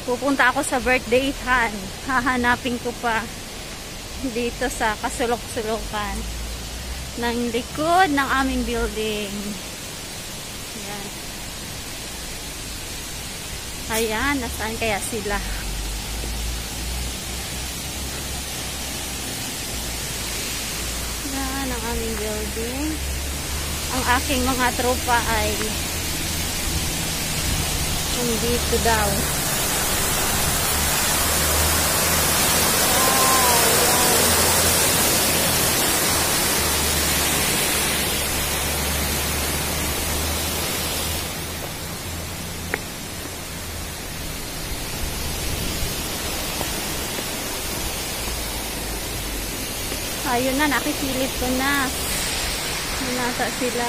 Pupunta ako sa birthday-han. Hahanapin ko pa dito sa kasulok-sulukan ng likod ng aming building. Ayan. Ayan, nasaan kaya sila? Ayan, ang aming building. Ang aking mga tropa ay dito daw. Ayun na, nakisilip ko na. Nasa sila.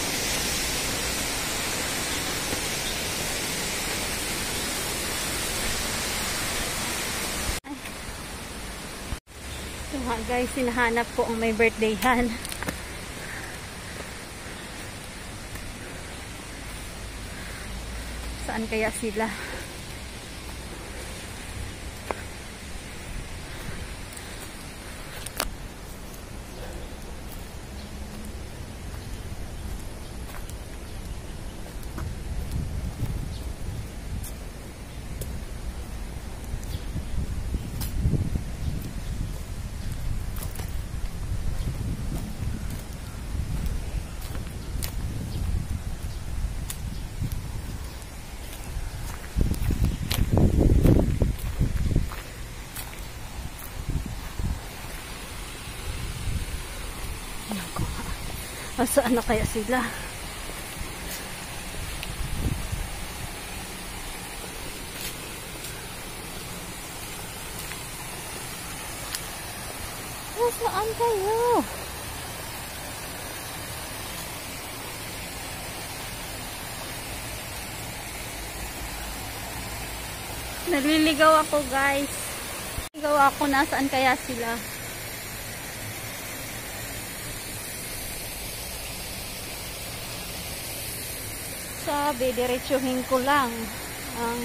So nga guys, sinahanap ko ang may birthday-han. Saan kaya sila? Saan na kaya sila? Saan kayo? Naliligaw ako guys. Naliligaw ako, nasaan kaya sila? Sabi, diretsuhin ko lang ang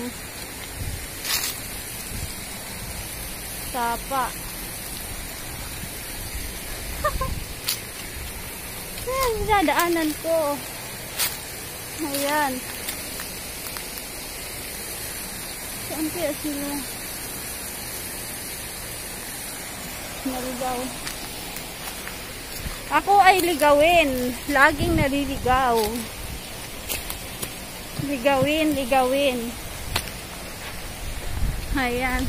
sapa. Ayan, dadaanan ko. Ayan. Saan kaya sila? Naligaw. Ako ay ligawin. Laging naliligaw. Ligawin. Ayan.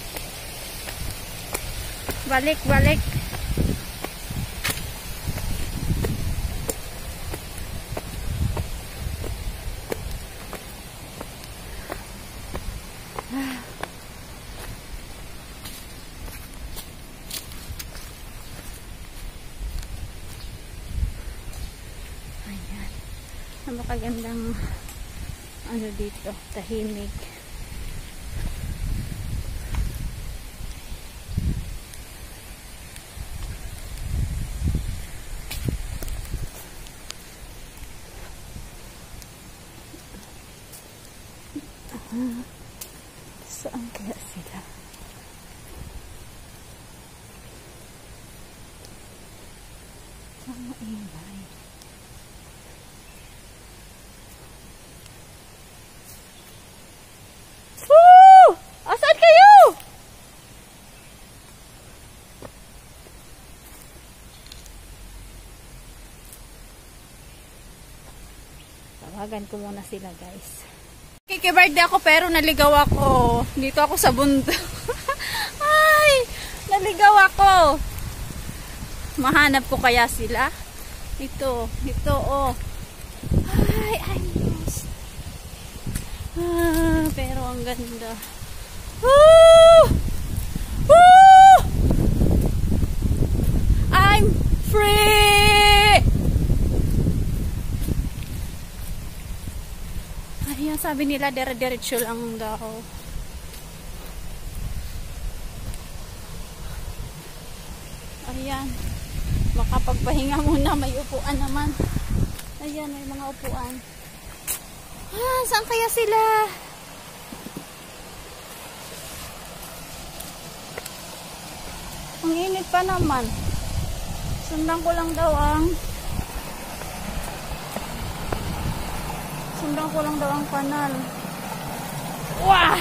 Balik. Ayan. Napakagandang ano dito, tahimik. Saan kaya sila? Saan maingay? Asan kayo? Tawagan ko muna sila guys. Kiki-birthday ako pero naligaw ako. Dito ako sa bundok. Ay! Naligaw ako. Mahanap ko kaya sila? Ito oh. Ay, miss. Pero ang ganda. Woo! Woo! I'm free! Ayan, sabi nila dire-diretso lang daw. Ayan. Makapagpahinga muna, may upuan naman. Ayan, may mga upuan. Saan kaya sila? Ang init pa naman. Sundan ko lang daw ang kanal. Wah!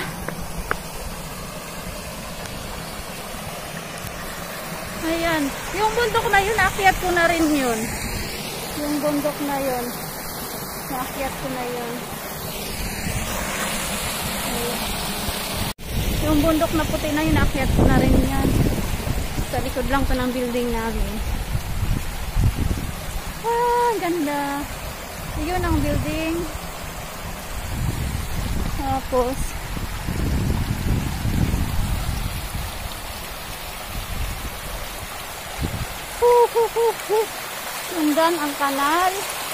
Ayan. Yung bundok na yun, naakyat ko na rin yun. Yung bundok na yun, naakyat ko na yun. Ayan. Yung bundok na puti na yun, naakyat ko na rin yan. Sa likod lang pa ng building namin. Ah, ganda. Yun ang building. Tapos sundan ang kanal.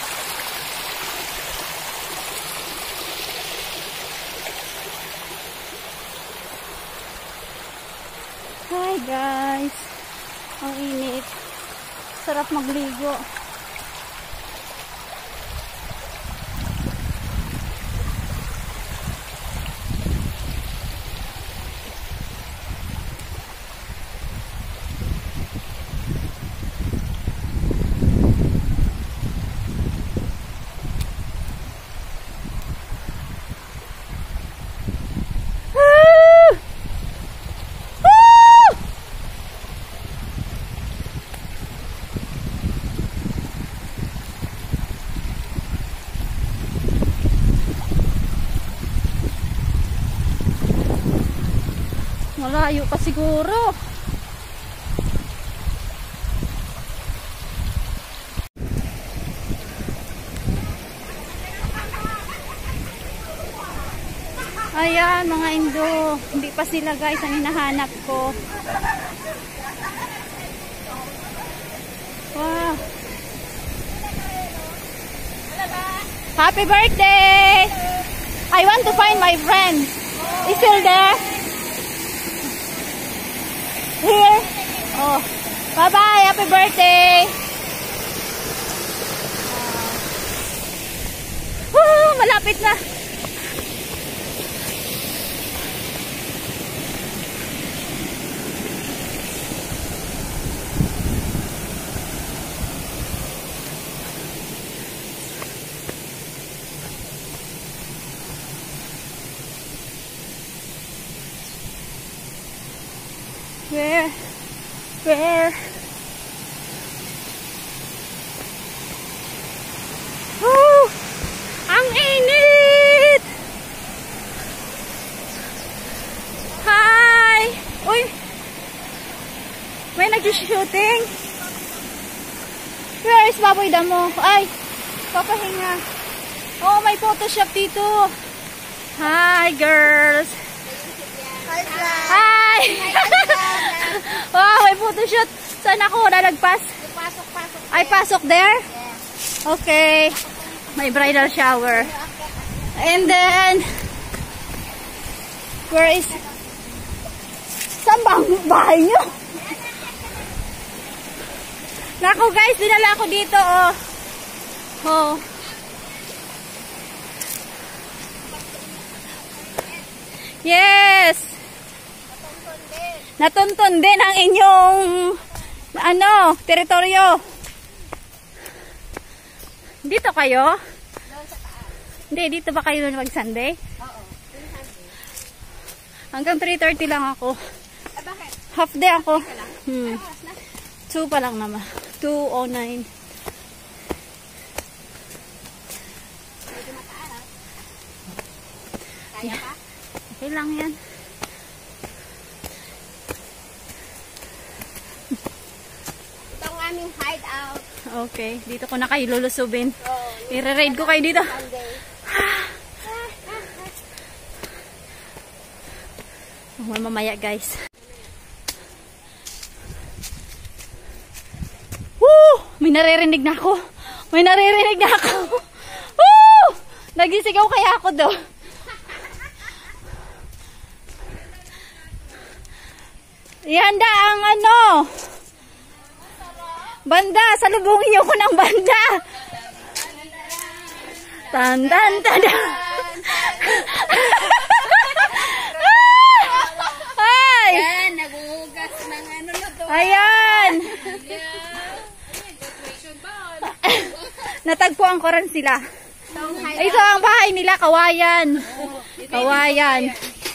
Hi guys, ang init, sarap magligo. Malayo pa siguro. Ayan mga Indo, hindi pa sila guys ang hinahanap ko. Wow. Happy birthday! I want to find my friend. Is still there? Here. Oh. Bye-bye. Happy birthday. Malapit na. Where? Oh, ang init! Hi! Uy! May nag-shooting? Where is Baboy Damo? Ay! Papahinga. Oh, may Photoshop dito. Hi, girls! Hi! Wow, may photoshoot. Saan ako nalagpas? Pasok. Ay, pasok there? Okay. May bridal shower. And then, where is... Saan ba ang bahay nyo? Naku guys, dinala ko dito, oh. Oh. Yes! Natuntun din ang inyong teritoryo. Dito kayo? Hindi, dito ba kayo mag-Sunday? Oo. Hanggang 3:30 lang ako. Bakit? Half day ako. 2 pa lang naman. 2:09. Kaya pa? Okay lang yan. Ito ang aming hideout. Okay, dito ko na kayo lulusubin. I-raid ko kayo dito. Mamaya guys. Woo! May naririnig na ako. Woo! Nagisigaw kaya ako do. Ihanda ang banda. Salubungin niyo ko ng banda. Tan. Ay! Yan, naguhugas ng luto. Ayan! Natagpuan ko rin sila. Ito ang bahay nila, kawayan. Kawayan.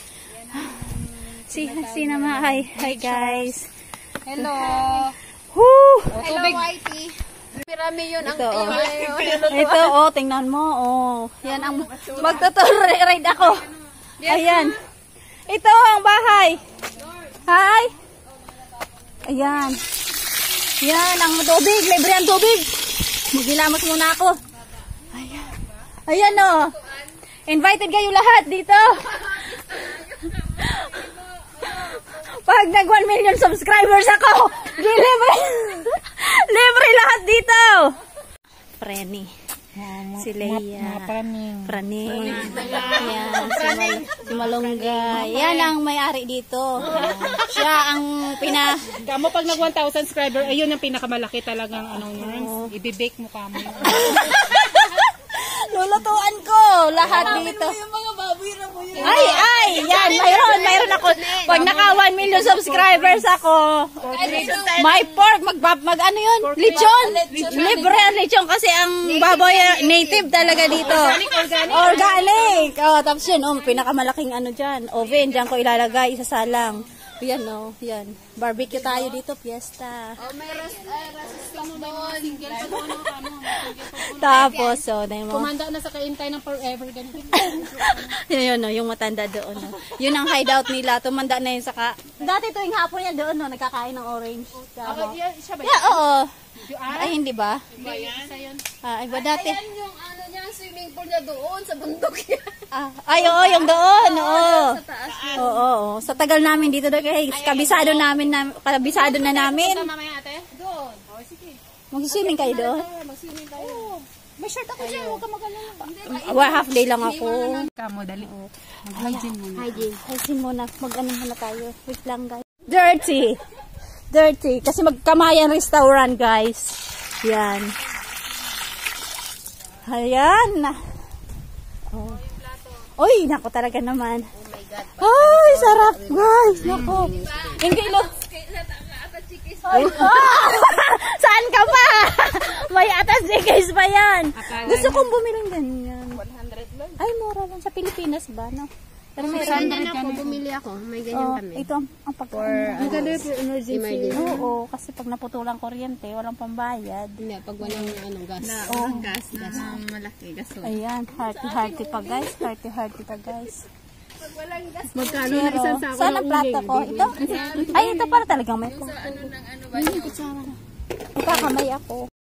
Sina ma, hi guys. Hello. Woo! Hello, Whitey. Pirami yun ang Ito, tingnan mo, Yan ang magtutur-ride ako. Ayan. Ito ang bahay. Hi. Ayan. Yan ang tubig, libre ang tubig. Magilamos muna ako. Ayan. Ayan Invited kayo lahat dito. Pag nag 1 million subscribers ako, libre. Libre lahat dito. Preni. Si Leia. Praning. Yan, si Malunggay. Yan ang may-ari dito. Siya ang Kamo pag nag 1,000 subscriber, ayun ang pinakamalaki talagang ibibake mo kamo. lulutuan ko lahat dito. Ay, yan, mayroon ako. Pag naka 1 million subscribers ako, may pork, ano yun? Lechon. Libre ang lechon kasi ang baboy native talaga dito. Organic. Tapos yun, pinakamalaking dyan. Oven, dyan ko ilalagay, isasalang. Yan yan. Barbecue tayo dito, fiesta. May rasta mo doon. Tapos, Kumanda na sa kaintay ng forever ganito. yun, yung matanda doon. Yun ang hideout nila. Tumanda na yun saka. Dati tuwing hapon yan doon, nagkakain ng orange. Siya ba Yeah, oo. Ay, hindi ba? Isa yun. Iba dati. Ayan yung niya, swimming pool niya doon sa bundok yan. Oo, yung doon. Oo. Oo. Sa tagal namin dito, guys. Kabisado na namin. Mamaya ate? Doon. Oh, sige. Mag-swimming kayo doon? Mag-swimming tayo. May shirt ako dyan. Huwag ka mag-alala. Half day lang ako. Kamo, dali. Mag-hygiene muna. Hygiene muna. Mag-ano muna tayo. Wait lang, guys. Dirty. Kasi magkamayan restaurant, guys. Yan. Ayan. Uy, nako talaga naman. Oh my God. Ay, sarap, guys. Nako. Hindi lo. Saan ka pa? May atas guys pa yan. Gusto kong bumiling ganyan. 100 lang. Ay, mura lang. Sa Pilipinas ba, no? Pero May ganyan ako, bumili ako. May ganyan kami. Ito ang Ang ganda for emergency. Oo, kasi pag naputulang kuryente, walang pambayad. Hindi, pag walang gas. Gas. Malaki, gas. Ayan, hearty pa guys. Hearty pa guys. Pag walang gas. Magkano na isang sako Saan ang plato ko? Ito? Ay, ito para talagang may Sa ano ng ano ba? Nagkakamay ako.